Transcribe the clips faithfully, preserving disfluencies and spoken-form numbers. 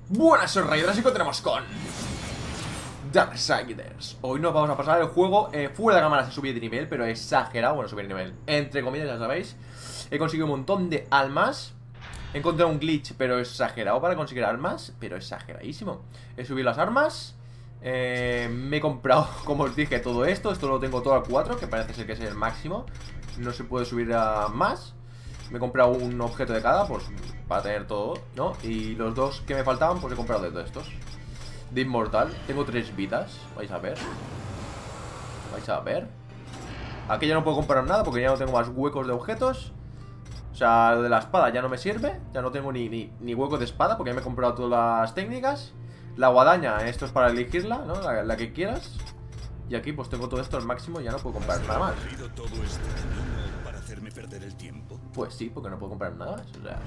Buenas, soy Raiders y continuamos con Darksiders. Hoy nos vamos a pasar el juego eh, fuera de la cámara. Se subir de nivel, pero exagerado. Bueno, subir de nivel, entre comillas, ya sabéis. He conseguido un montón de almas. He encontrado un glitch, pero exagerado para conseguir almas. Pero exageradísimo. He subido las armas. eh, Me he comprado, como os dije, todo esto. Esto lo tengo todo al cuatro, que parece ser que es el máximo. No se puede subir a más. Me he comprado un objeto de cada, pues para tener todo, ¿no? Y los dos que me faltaban, pues he comprado de todos estos. De inmortal, tengo tres vidas. Vais a ver. Vais a ver. Aquí ya no puedo comprar nada porque ya no tengo más huecos de objetos. O sea, lo de la espada ya no me sirve. Ya no tengo ni, ni, ni hueco de espada porque ya me he comprado todas las técnicas. La guadaña, esto es para elegirla, ¿no? La, la que quieras. Y aquí pues tengo todo esto al máximo y ya no puedo comprar nada más. Todo este camino para hacerme perder el tiempo. Pues sí, porque no puedo comprar nada más. O sea,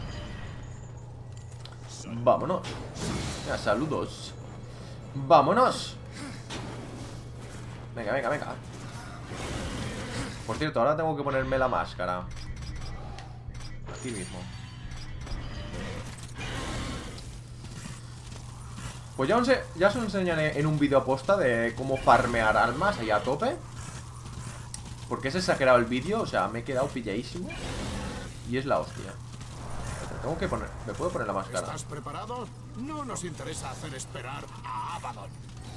vámonos. Ya, saludos. Vámonos. Venga, venga, venga. Por cierto, ahora tengo que ponerme la máscara. Aquí mismo. Pues ya os, ya os enseñaré en un vídeo aposta de cómo farmear almas ahí a tope. Porque es exagerado el vídeo, o sea, me he quedado pilladísimo. Y es la hostia. Tengo que poner, me puedo poner la máscara. ¿Estás preparado? No nos interesa hacer esperar a Abaddon.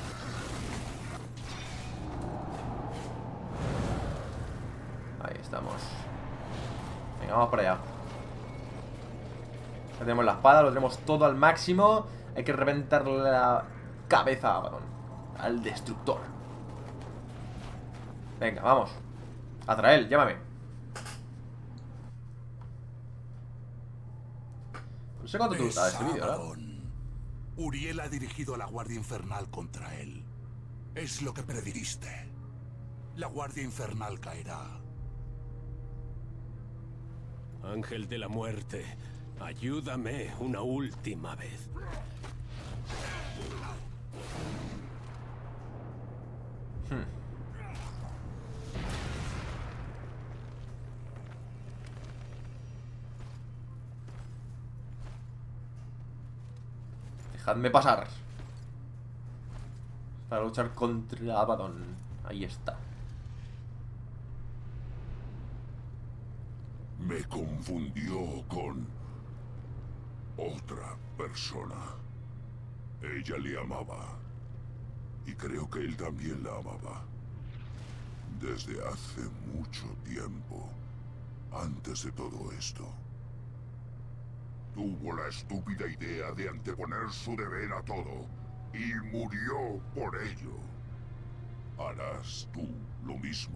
Ahí estamos. Venga, vamos para allá. Ya tenemos la espada, lo tenemos todo al máximo. Hay que reventar la cabeza a Abaddon, al destructor. Venga, vamos. Azrael, llámame. No sé cuánto te gusta este vídeo, ¿verdad? Uriel ha dirigido a la Guardia Infernal contra él. Es lo que predijiste. La Guardia Infernal caerá. Ángel de la muerte, ayúdame una última vez. Hmm. Dejadme pasar. Para luchar contra Abaddon. Ahí está. Me confundió con otra persona. Ella le amaba. Y creo que él también la amaba. Desde hace mucho tiempo. Antes de todo esto. Tuvo la estúpida idea de anteponer su deber a todo. Y murió por ello. ¿Harás tú lo mismo?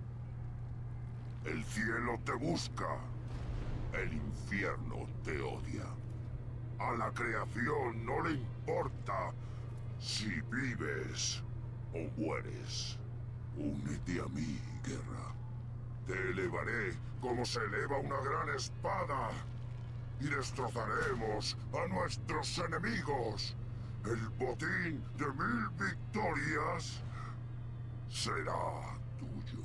El cielo te busca. El infierno te odia. A la creación no le importa si vives o mueres. Únete a mí, guerra. Te elevaré como se eleva una gran espada. Y destrozaremos a nuestros enemigos. El botín de mil victorias será tuyo.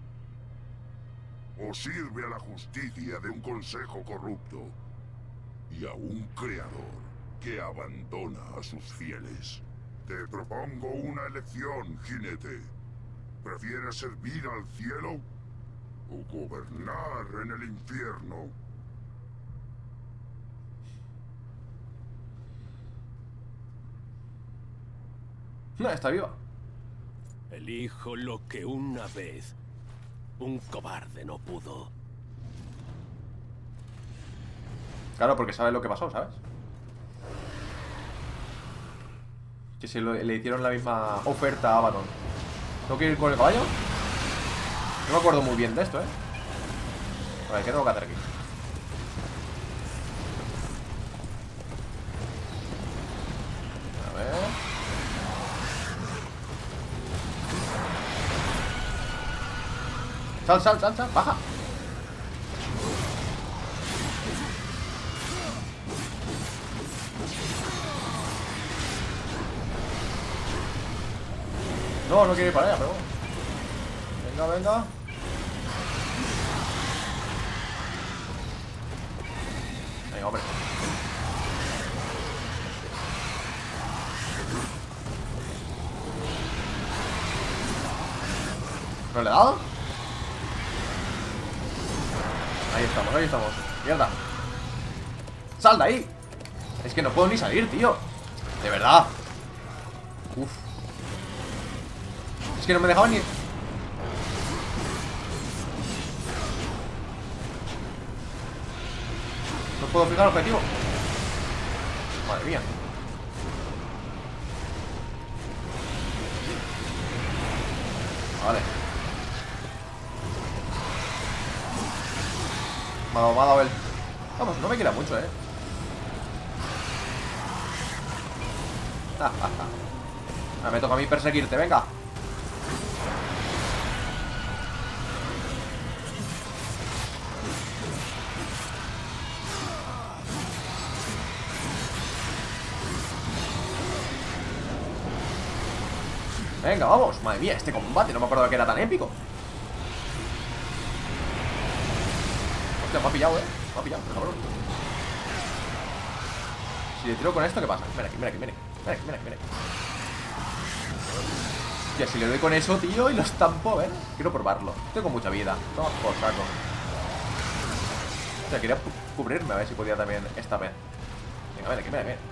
O sirve a la justicia de un consejo corrupto y a un creador que abandona a sus fieles. Te propongo una elección, jinete. ¿Prefieres servir al cielo o gobernar en el infierno? No, está viva. Elijo lo que una vez un cobarde no pudo. Claro, porque sabes lo que pasó, ¿sabes? Que se lo, le hicieron la misma oferta a Abaddon. ¿Tengo que ir con el caballo? No me acuerdo muy bien de esto, ¿eh? A ver, ¿qué tengo que hacer aquí? A ver... Sal, sal, sal, sal, baja. No, no quiere ir para allá, pero bueno. Venga, venga. Venga, hombre. ¿No le he dado? Ahí estamos, ahí estamos. Mierda. ¡Sal de ahí! Es que no puedo ni salir, tío. De verdad. Uf. Es que no me dejaba ni... No puedo fijar el objetivo. Madre mía. Vale. Me ha dado, me ha dado él. Vamos, no me queda mucho, eh. Ahora me toca a mí perseguirte, venga. Venga, vamos. Madre mía, este combate no me acuerdo que era tan épico. Hostia, me ha pillado, eh. Me ha pillado, cabrón. Si le tiro con esto, ¿qué pasa? Mira aquí, mira aquí, mira aquí. Mira aquí, mira aquí, mira aquí. Hostia, si le doy con eso, tío, y lo estampo, ¿eh? Quiero probarlo. Tengo mucha vida. Toma por saco. O sea, quería cubrirme a ver si podía también esta vez. Venga, mira aquí, mira aquí.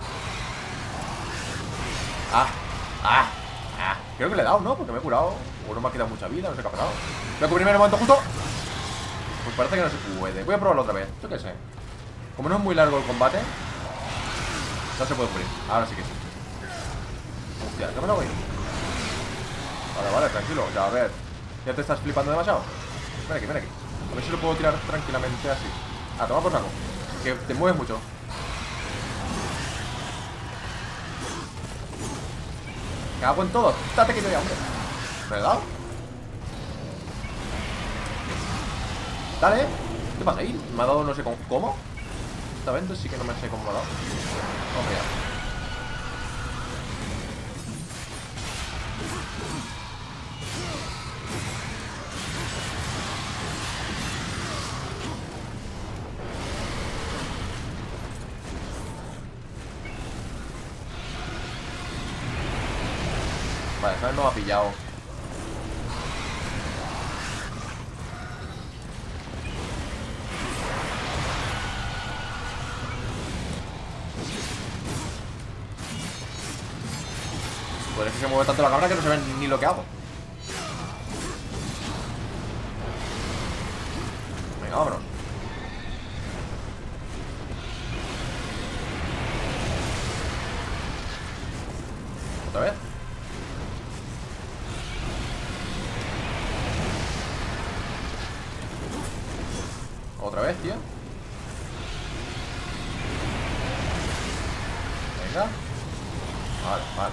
Ah, ah. Ah, creo que le he dado, ¿no? Porque me he curado. O no me ha quedado mucha vida, no sé qué ha pasado. Voy a cubrirme en el momento justo. Pues parece que no se puede. Voy a probarlo otra vez, yo qué sé. Como no es muy largo el combate, no se puede cubrir. Ahora sí que sí. Hostia, ¿qué me lo voy? Vale, vale, tranquilo. Ya, a ver. ¿Ya te estás flipando demasiado? Ven aquí, ven aquí. A ver si lo puedo tirar tranquilamente así. Ah, toma por saco. Que te mueves mucho. Me hago en todo. Date que yo ya, hombre. ¿Me he dado? Dale. ¿Qué pasa ahí? Me ha dado no sé cómo. ¿Cómo? Esta vez sí que no me sé cómo me ha dado. Vamos allá. Vale, esta vez no me ha pillado. Pues es que se mueve tanto la cámara que no se ve ni lo que hago. Venga, vámonos. ¿Otra vez? Otra vez, tío. Venga. Vale, vale.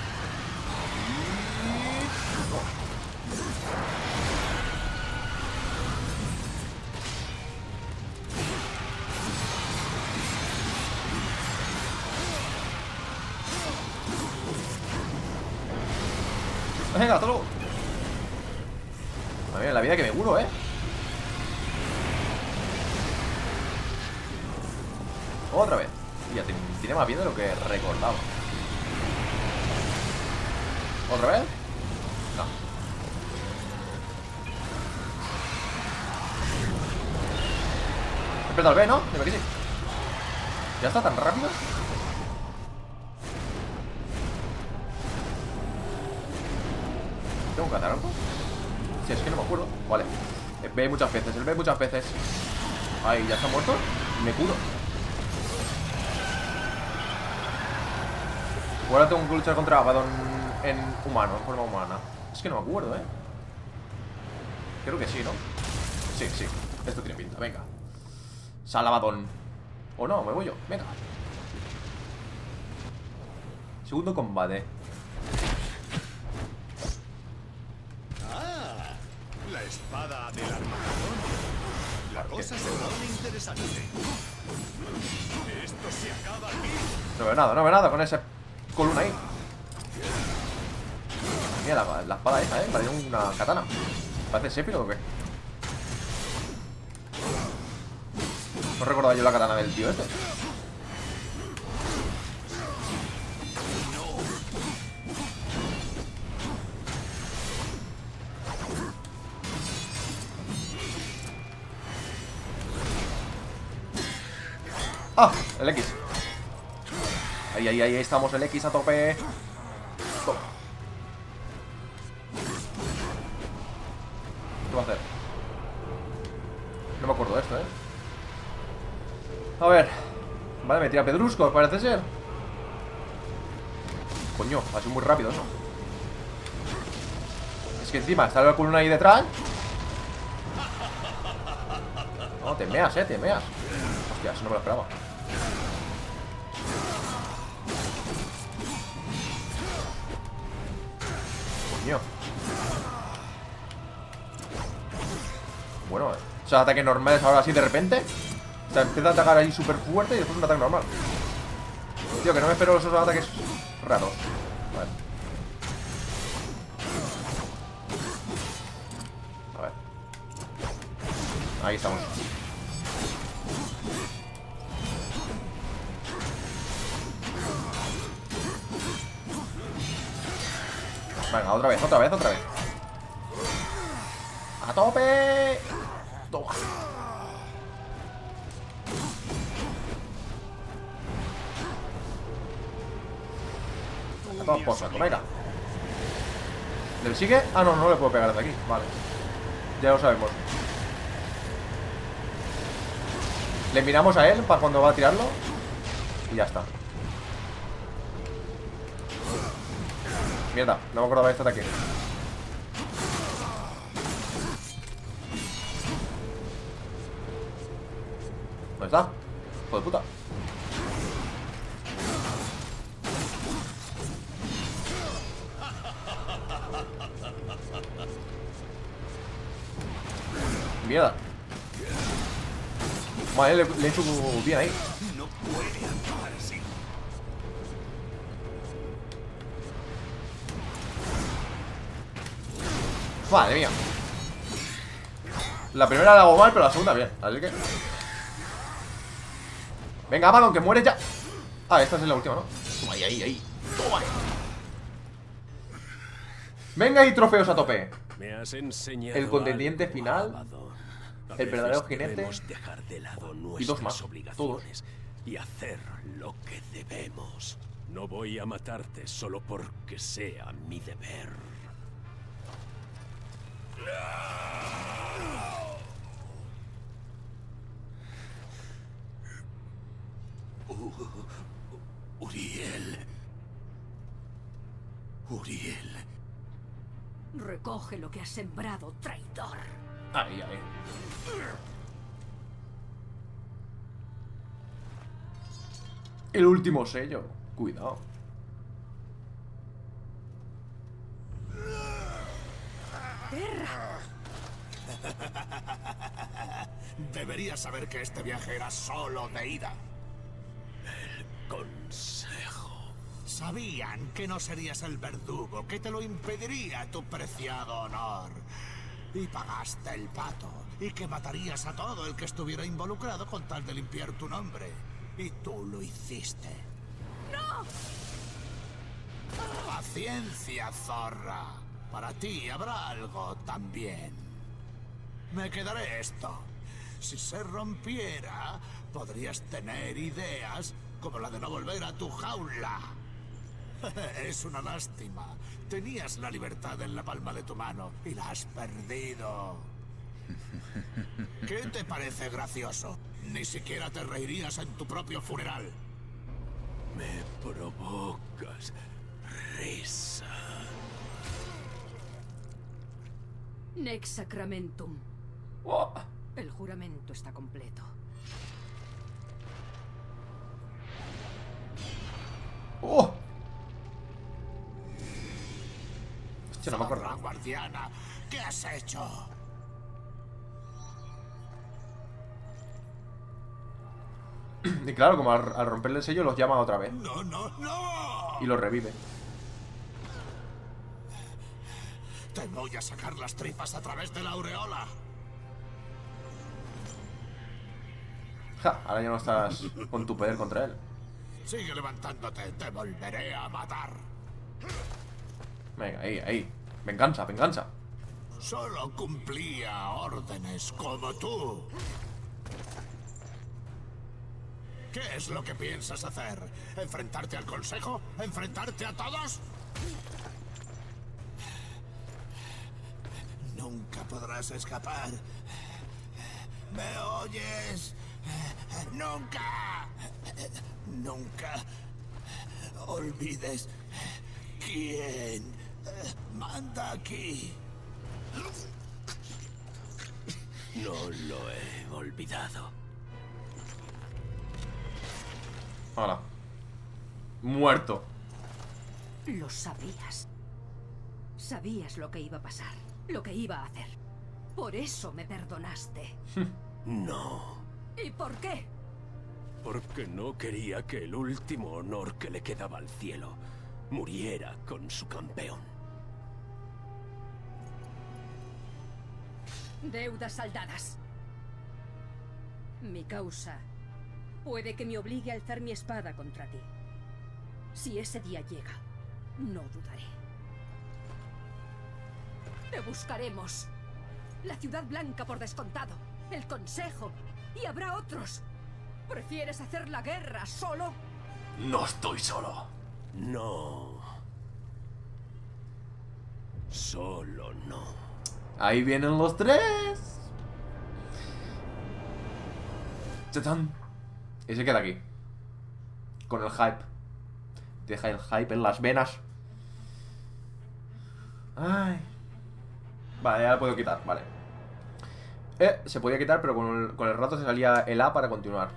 Venga, hasta luego. A ver, la vida que me curo, eh. Otra vez. Ya tiene más vida de lo que recordaba. ¿Otra vez? No. Espera al B, ¿no? Dime que sí. ¿Ya está tan rápido? ¿Tengo que hacer algo? Si es que no me acuerdo. Vale. El B muchas veces, el B muchas veces. Ay, ¿ya está muerto? Me curo. Ahora tengo que luchar contra Abaddon en humano, en forma humana. Es que no me acuerdo, ¿eh? Creo que sí, ¿no? Sí, sí. Esto tiene pinta, venga. Sal Abaddon. O no, me voy yo, venga. Segundo combate. Ah, la espada del Armagedón. La cosa se pone interesante. Esto se acaba aquí. No veo nada, no veo nada con ese columna ahí. Mira la, la espada esa, eh. Parece una katana. ¿Parece Sephiroth o qué? No recordaba yo la katana del tío este. ¡Ah! El X. Ahí, ahí, ahí estamos, el X a tope. Toma. ¿Qué va a hacer? No me acuerdo de esto, eh. A ver. Vale, me tira pedruscos, parece ser. Coño, ha sido muy rápido eso. Es que encima está la columna ahí detrás. No, te meas, eh, te meas. Hostia, eso no me lo esperaba. Coño. Bueno, esos ataques normales ahora así de repente. O sea, empieza a atacar ahí súper fuerte y después un ataque normal. Tío, que no me espero esos ataques raros. Vale. A ver. Ahí estamos. Venga, otra vez, otra vez, otra vez. ¡A tope! Toma. A todos por saco, venga. ¿Le sigue? Ah, no, no le puedo pegar desde aquí. Vale. Ya lo sabemos. Le miramos a él para cuando va a tirarlo. Y ya está. Mierda, no me acordaba de este ataque. ¿Dónde está? Hijo de puta. Mierda. Vale, le, le he hecho bien ahí. No puede actuar así. Madre mía. La primera la hago mal, pero la segunda bien. Así que... Venga, Abaddon, que mueres ya. Ah, esta es la última, ¿no? Toma ahí, ahí, ahí. Toma ahí. Venga ahí, trofeos a tope. Me has enseñado El contendiente algo, final. Abaddon. A El verdadero veces jinete. debemos dejar de lado Y dos nuestras más. obligaciones y hacer lo que debemos. No voy a matarte solo porque sea mi deber. Uriel. Uriel. Recoge lo que has sembrado, traidor. Ahí, ahí. El último sello. Cuidado. Deberías saber que este viaje era solo de ida. Consejo. Sabían que no serías el verdugo que te lo impediría tu preciado honor. Y pagaste el pato. Y que matarías a todo el que estuviera involucrado con tal de limpiar tu nombre. Y tú lo hiciste. ¡No! Paciencia, zorra. Para ti habrá algo también. Me quedaré esto. Si se rompiera, podrías tener ideas como la de no volver a tu jaula. Es una lástima. Tenías la libertad en la palma de tu mano y la has perdido. ¿Qué te parece gracioso? Ni siquiera te reirías en tu propio funeral. Me provocas risa. Nex Sacramentum. Oh. El juramento está completo. Oh. Hostia, no me Zorra acuerdo. guardiana, ¿qué has hecho? Y claro, como al, al romperle el sello los llama otra vez. No, no, no. Y los revive. Te voy a sacar las tripas a través de la aureola. Ja, ahora ya no estás con tu poder contra él. Sigue levantándote, te volveré a matar. Venga, ahí, ahí. Venganza, venganza. Solo cumplía órdenes como tú. ¿Qué es lo que piensas hacer? ¿Enfrentarte al consejo? ¿Enfrentarte a todos? Nunca podrás escapar. ¿Me oyes? ¡Nunca! Nunca olvides quién manda aquí. No lo he olvidado. Hola. Muerto. Lo sabías. Sabías lo que iba a pasar, lo que iba a hacer. Por eso me perdonaste. No. ¿Y por qué? Porque no quería que el último honor que le quedaba al cielo muriera con su campeón. Deudas saldadas. Mi causa puede que me obligue a alzar mi espada contra ti. Si ese día llega, no dudaré. Te buscaremos. La Ciudad Blanca por descontado. El Consejo. Y habrá otros. ¿Prefieres hacer la guerra solo? No estoy solo. No. Solo no. Ahí vienen los tres. ¡Chachán! Y se queda aquí. Con el hype. Deja el hype en las venas. Ay. Vale, ya lo puedo quitar, vale. Eh, se podía quitar, pero con el, con el rato se salía el A para continuar.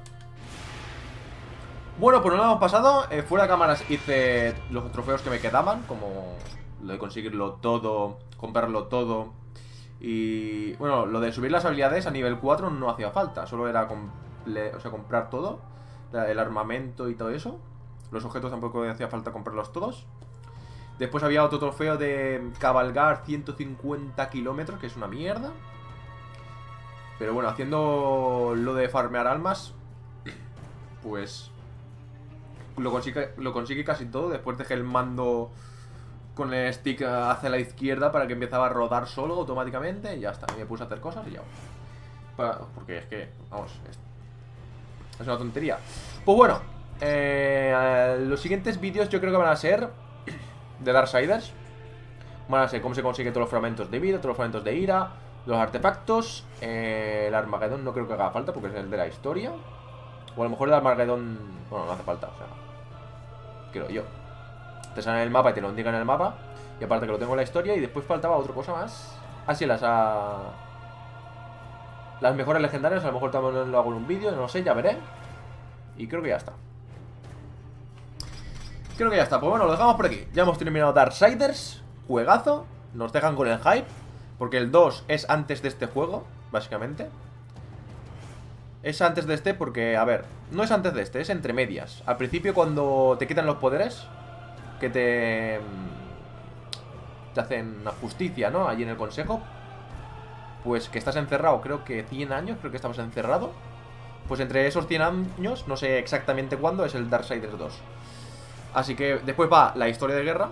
Bueno, pues no lo hemos pasado. eh, Fuera de cámaras hice los trofeos que me quedaban, como lo de conseguirlo todo, comprarlo todo. Y bueno, lo de subir las habilidades a nivel cuatro no hacía falta. Solo era comple o sea, comprar todo, el armamento y todo eso. Los objetos tampoco hacía falta comprarlos todos. Después había otro trofeo de cabalgar ciento cincuenta kilómetros, que es una mierda. Pero bueno, haciendo lo de farmear almas, pues lo consigue, lo consigue casi todo. Después dejé el mando con el stick hacia la izquierda para que empezaba a rodar solo automáticamente. Y ya está, y me puse a hacer cosas y ya. Porque es que, vamos, es, es una tontería. Pues bueno, eh, los siguientes vídeos yo creo que van a ser de Darksiders. Van a ser cómo se consigue todos los fragmentos de vida, todos los fragmentos de ira, los artefactos. eh, El Armagedón no creo que haga falta porque es el de la historia. O a lo mejor el Armagedón, bueno, no hace falta, o sea, creo yo. Te sale en el mapa y te lo indican en el mapa. Y aparte que lo tengo en la historia. Y después faltaba otra cosa más. Ah, sí, las a... las mejores legendarias. A lo mejor también lo hago en un vídeo, no lo sé, ya veré. Y creo que ya está. Creo que ya está, pues bueno, lo dejamos por aquí. Ya hemos terminado Darksiders. Juegazo, nos dejan con el hype. Porque el dos es antes de este juego, básicamente. Es antes de este porque, a ver, no es antes de este, es entre medias. Al principio cuando te quitan los poderes, que te... te hacen una justicia, ¿no? Allí en el consejo. Pues que estás encerrado, creo que cien años, creo que estabas encerrado. Pues entre esos cien años, no sé exactamente cuándo, es el Darksiders dos. Así que después va la historia de guerra.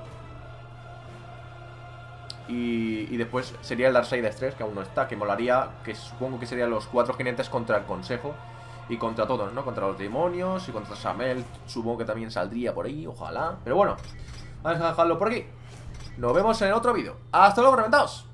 Y, y después sería el Darksiders tres, que aún no está, que molaría, que supongo que serían los cuatro jinetes contra el consejo. Y contra todos, ¿no? Contra los demonios y contra Samel, supongo que también saldría por ahí, ojalá. Pero bueno, vamos a dejarlo por aquí. Nos vemos en otro vídeo. ¡Hasta luego, reventados!